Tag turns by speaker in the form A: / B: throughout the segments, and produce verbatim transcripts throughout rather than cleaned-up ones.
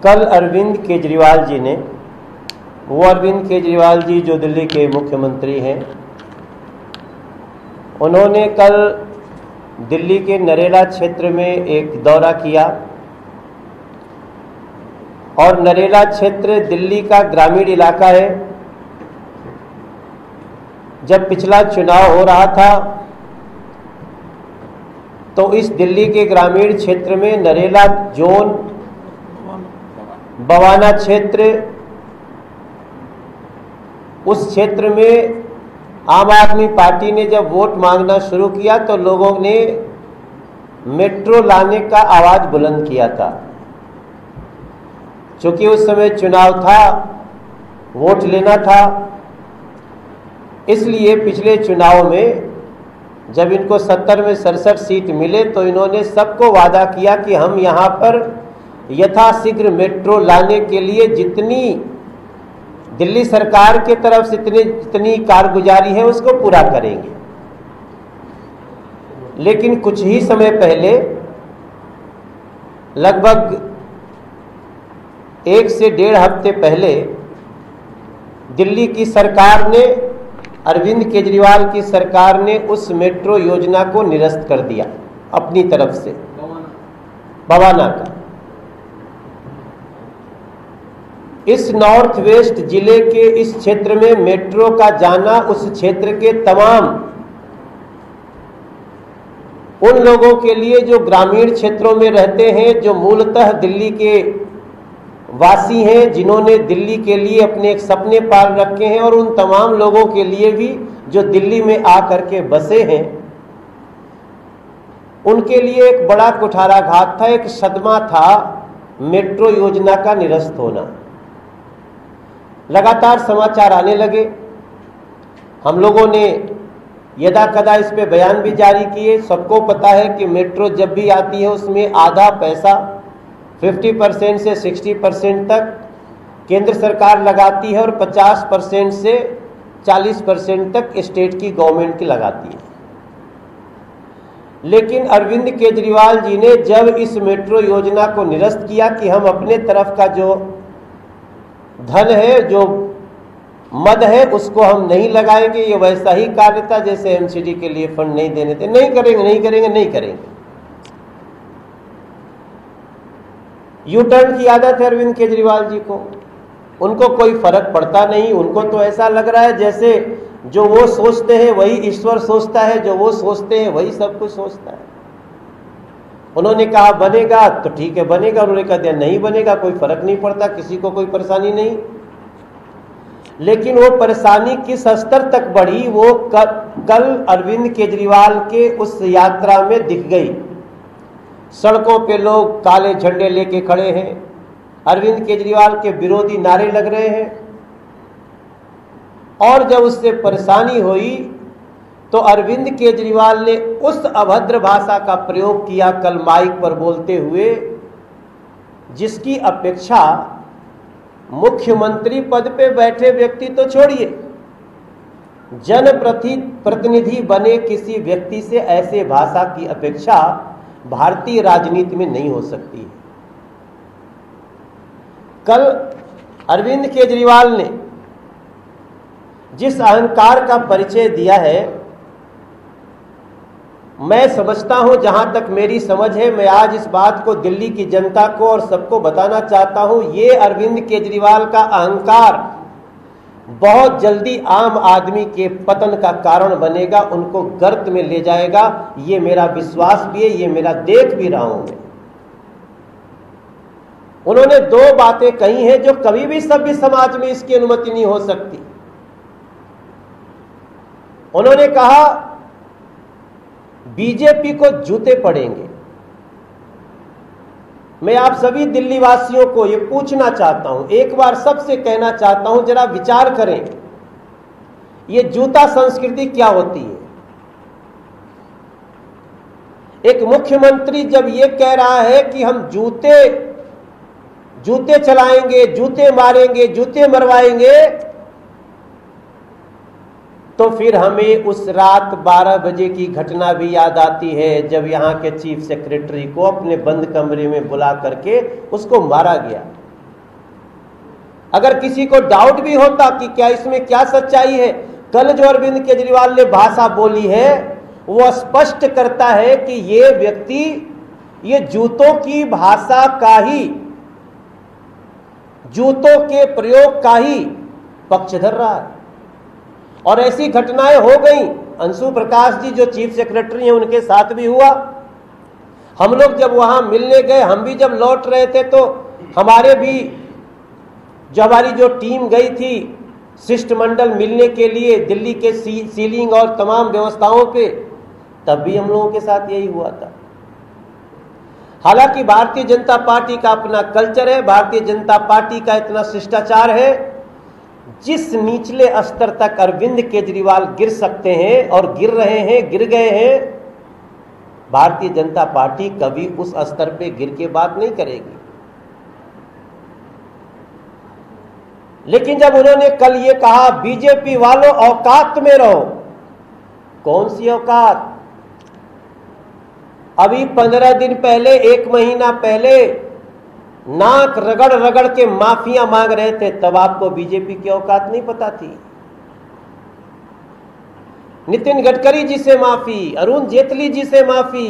A: कल अरविंद केजरीवाल जी ने, वो अरविंद केजरीवाल जी जो दिल्ली के मुख्यमंत्री हैं, उन्होंने कल दिल्ली के नरेला क्षेत्र में एक दौरा किया। और नरेला क्षेत्र दिल्ली का ग्रामीण इलाका है। जब पिछला चुनाव हो रहा था तो इस दिल्ली के ग्रामीण क्षेत्र में नरेला जोन, बवाना क्षेत्र, उस क्षेत्र में आम आदमी पार्टी ने जब वोट मांगना शुरू किया तो लोगों ने मेट्रो लाने का आवाज बुलंद किया था। चूंकि उस समय चुनाव था, वोट लेना था, इसलिए पिछले चुनाव में जब इनको सत्तर में सड़सठ सीट मिले तो इन्होंने सबको वादा किया कि हम यहाँ पर यथाशीघ्र मेट्रो लाने के लिए जितनी दिल्ली सरकार के तरफ से इतनी जितनी कारगुजारी है उसको पूरा करेंगे। लेकिन कुछ ही समय पहले, लगभग एक से डेढ़ हफ्ते पहले, दिल्ली की सरकार ने, अरविंद केजरीवाल की सरकार ने उस मेट्रो योजना को निरस्त कर दिया अपनी तरफ से, बवाना का। इस नॉर्थ वेस्ट जिले के इस क्षेत्र में मेट्रो का जाना उस क्षेत्र के तमाम उन लोगों के लिए जो ग्रामीण क्षेत्रों में रहते हैं, जो मूलतः दिल्ली के वासी हैं, जिन्होंने दिल्ली के लिए अपने एक सपने पाल रखे हैं, और उन तमाम लोगों के लिए भी जो दिल्ली में आकर के बसे हैं, उनके लिए एक बड़ा कुठाराघात था, एक सदमा था मेट्रो योजना का निरस्त होना। लगातार समाचार आने लगे। हम लोगों ने यदा कदा इस पे बयान भी जारी किए। सबको पता है कि मेट्रो जब भी आती है उसमें आधा पैसा पचास परसेंट से साठ परसेंट तक केंद्र सरकार लगाती है और पचास परसेंट से चालीस परसेंट तक स्टेट की गवर्नमेंट की लगाती है। लेकिन अरविंद केजरीवाल जी ने जब इस मेट्रो योजना को निरस्त किया कि हम अपने तरफ का जो धन है, जो मद है, उसको हम नहीं लगाएंगे, ये वैसा ही कार्य था जैसे एमसीडी के लिए फंड नहीं देने थे, नहीं करेंगे नहीं करेंगे नहीं करेंगे। यू टर्न की आदत है अरविंद केजरीवाल जी को, उनको कोई फर्क पड़ता नहीं। उनको तो ऐसा लग रहा है जैसे जो वो सोचते हैं वही ईश्वर सोचता है, जो वो सोचते हैं वही सब कुछ सोचता है। उन्होंने कहा बनेगा तो ठीक है बनेगा, उन्होंने कहा दिया नहीं बनेगा, कोई फर्क नहीं पड़ता, किसी को कोई परेशानी नहीं। लेकिन वो परेशानी किस स्तर तक बढ़ी वो कल, कल अरविंद केजरीवाल के उस यात्रा में दिख गई। सड़कों पे लोग काले झंडे लेके खड़े हैं, अरविंद केजरीवाल के विरोधी नारे लग रहे हैं। और जब उससे परेशानी हुई तो अरविंद केजरीवाल ने उस अभद्र भाषा का प्रयोग किया कल माइक पर बोलते हुए, जिसकी अपेक्षा मुख्यमंत्री पद पे बैठे व्यक्ति तो छोड़िए, जनप्रतिनिधि बने किसी व्यक्ति से ऐसे भाषा की अपेक्षा भारतीय राजनीति में नहीं हो सकती है। कल अरविंद केजरीवाल ने जिस अहंकार का परिचय दिया है, मैं समझता हूं, जहां तक मेरी समझ है, मैं आज इस बात को दिल्ली की जनता को और सबको बताना चाहता हूं, ये अरविंद केजरीवाल का अहंकार बहुत जल्दी आम आदमी के पतन का कारण बनेगा, उनको गर्त में ले जाएगा। ये मेरा विश्वास भी है, ये मेरा देख भी रहा हूं मैं। उन्होंने दो बातें कही हैं जो कभी भी सभ्य समाज में इसकी अनुमति नहीं हो सकती। उन्होंने कहा बीजेपी को जूते पड़ेंगे। मैं आप सभी दिल्ली वासियों को ये पूछना चाहता हूं, एक बार सबसे कहना चाहता हूं, जरा विचार करें, ये जूता संस्कृति क्या होती है? एक मुख्यमंत्री जब ये कह रहा है कि हम जूते जूते चलाएंगे, जूते मारेंगे, जूते मरवाएंगे, तो फिर हमें उस रात बारह बजे की घटना भी याद आती है जब यहाँ के चीफ सेक्रेटरी को अपने बंद कमरे में बुला करके उसको मारा गया। अगर किसी को डाउट भी होता कि क्या इसमें क्या सच्चाई है, कल जो अरविंद केजरीवाल ने भाषा बोली है वो स्पष्ट करता है कि ये व्यक्ति ये जूतों की भाषा का ही, जूतों के प्रयोग का ही पक्ष धर रहा है। और ऐसी घटनाएं हो गई, अंशु प्रकाश जी जो चीफ सेक्रेटरी हैं उनके साथ भी हुआ। हम लोग जब वहां मिलने गए, हम भी जब लौट रहे थे तो हमारे भी जो हमारी जो टीम गई थी शिष्टमंडल मिलने के लिए दिल्ली के सी, सीलिंग और तमाम व्यवस्थाओं पे, तब भी हम लोगों के साथ यही हुआ था। हालांकि भारतीय जनता पार्टी का अपना कल्चर है, भारतीय जनता पार्टी का इतना शिष्टाचार है, जिस निचले स्तर तक अरविंद केजरीवाल गिर सकते हैं और गिर रहे हैं, गिर गए हैं, भारतीय जनता पार्टी कभी उस स्तर पे गिर के बात नहीं करेगी। लेकिन जब उन्होंने कल ये कहा बीजेपी वालों औकात में रहो, कौन सी औकात? अभी पंद्रह दिन पहले, एक महीना पहले नाक रगड़ रगड़ के माफिया मांग रहे थे, तब आपको बीजेपी की औकात नहीं पता थी। नितिन गडकरी जी से माफी, अरुण जेटली जी से माफी,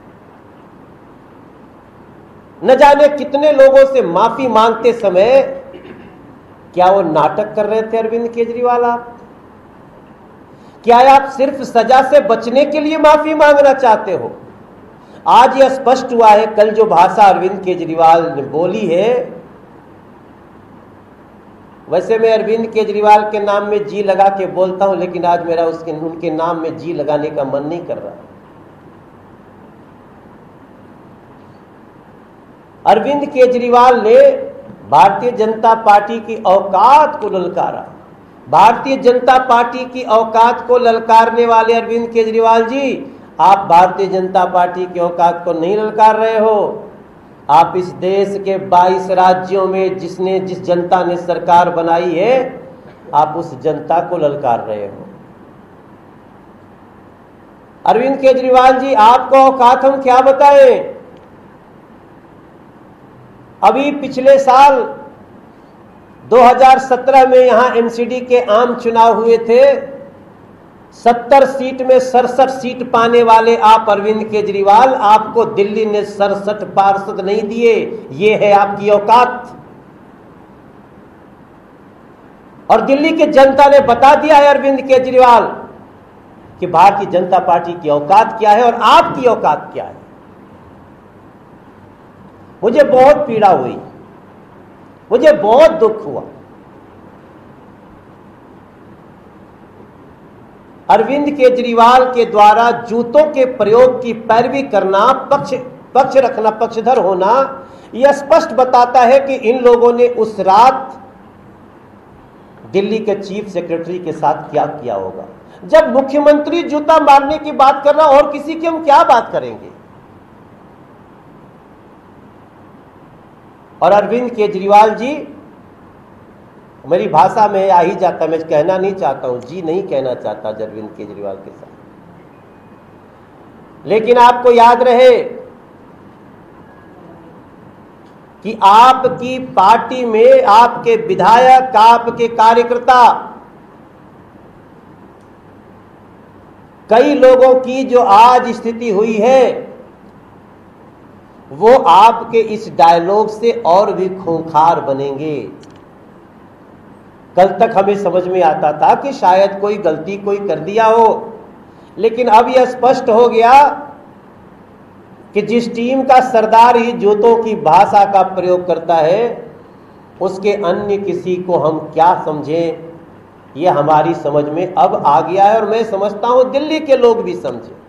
A: न जाने कितने लोगों से माफी मांगते समय क्या वो नाटक कर रहे थे अरविंद केजरीवाल? आप क्या आप सिर्फ सजा से बचने के लिए माफी मांगना चाहते हो? आज यह स्पष्ट हुआ है, कल जो भाषा अरविंद केजरीवाल ने बोली है, वैसे मैं अरविंद केजरीवाल के नाम में जी लगा के बोलता हूं, लेकिन आज मेरा उसके उनके नाम में जी लगाने का मन नहीं कर रहा। अरविंद केजरीवाल ने भारतीय जनता पार्टी की औकात को ललकारा। भारतीय जनता पार्टी की औकात को ललकारने वाले अरविंद केजरीवाल जी, आप भारतीय जनता पार्टी की औकात को नहीं ललकार रहे हो। आप इस देश के बाईस राज्यों में जिसने जिस जनता ने सरकार बनाई है, आप उस जनता को ललकार रहे हो। अरविंद केजरीवाल जी, आपको औकात हम क्या बताएं? अभी पिछले साल दो हज़ार सत्रह में यहां एमसीडी के आम चुनाव हुए थे, सत्तर सीट में सड़सठ सीट पाने वाले आप अरविंद केजरीवाल, आपको दिल्ली ने सड़सठ पार्षद नहीं दिए। ये है आपकी औकात। और दिल्ली की जनता ने बता दिया है अरविंद केजरीवाल कि भारतीय जनता पार्टी की औकात क्या है और आपकी औकात क्या है। मुझे बहुत पीड़ा हुई, मुझे बहुत दुख हुआ। अरविंद केजरीवाल के द्वारा जूतों के प्रयोग की पैरवी करना, पक्ष पक्ष रखना, पक्षधर होना, यह स्पष्ट बताता है कि इन लोगों ने उस रात दिल्ली के चीफ सेक्रेटरी के साथ क्या किया होगा। जब मुख्यमंत्री जूता मारने की बात कर रहा, और किसी की हम क्या बात करेंगे? और अरविंद केजरीवाल जी, मेरी भाषा में आ ही जाता, मैं कहना नहीं चाहता हूं, जी नहीं कहना चाहता अरविंद केजरीवाल के साथ, लेकिन आपको याद रहे कि आपकी पार्टी में आपके विधायक, आपके कार्यकर्ता, कई लोगों की जो आज स्थिति हुई है, वो आपके इस डायलॉग से और भी खूंखार बनेंगे। कल तक हमें समझ में आता था कि शायद कोई गलती कोई कर दिया हो, लेकिन अब यह स्पष्ट हो गया कि जिस टीम का सरदार ही जूतों की भाषा का प्रयोग करता है, उसके अन्य किसी को हम क्या समझें, यह हमारी समझ में अब आ गया है, और मैं समझता हूं दिल्ली के लोग भी समझे।